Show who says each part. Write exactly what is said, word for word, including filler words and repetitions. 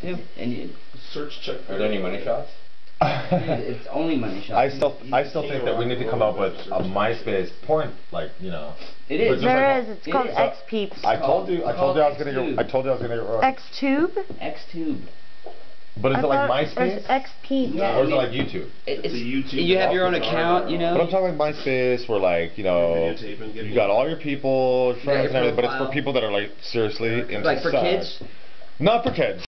Speaker 1: too. And you
Speaker 2: search check.
Speaker 3: Are there any money shots?
Speaker 1: it's only money shots.
Speaker 4: I still, I still think that we need to come up with a MySpace porn, like you know.
Speaker 1: It is.
Speaker 5: There
Speaker 4: like,
Speaker 5: is. It's
Speaker 1: it
Speaker 5: called
Speaker 1: is.
Speaker 5: X Peeps.
Speaker 4: I told you, I told you I was gonna get, I told you I was gonna get.
Speaker 5: X Tube.
Speaker 1: X Tube.
Speaker 4: But is
Speaker 5: I
Speaker 4: it like
Speaker 5: thought
Speaker 4: MySpace?
Speaker 5: there's X Peeps.
Speaker 1: Yeah,
Speaker 4: Or is
Speaker 1: I
Speaker 4: it
Speaker 1: mean,
Speaker 4: like YouTube?
Speaker 1: It's,
Speaker 2: It's a YouTube
Speaker 1: you have your own account, you know.
Speaker 4: But I'm talking like MySpace, where like you know, you got all your people, friends, and everything. But it's for people that are like seriously into
Speaker 1: like for
Speaker 4: sex.
Speaker 1: kids.
Speaker 4: Not for kids.